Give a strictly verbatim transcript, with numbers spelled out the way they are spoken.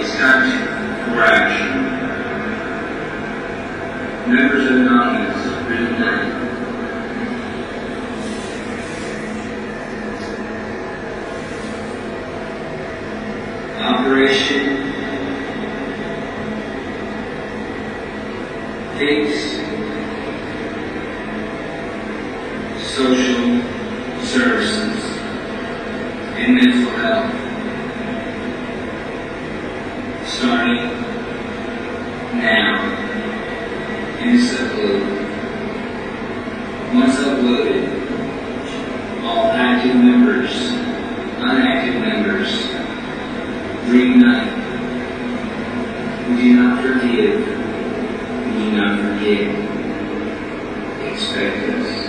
time for action. Members of Anon, Freakinkat. Operation Fix Social Services and Mental Health. Starting now. And it's uploaded. Once uploaded, all active members, unactive members, reunite. We do not forgive. We do not forget. Expect us.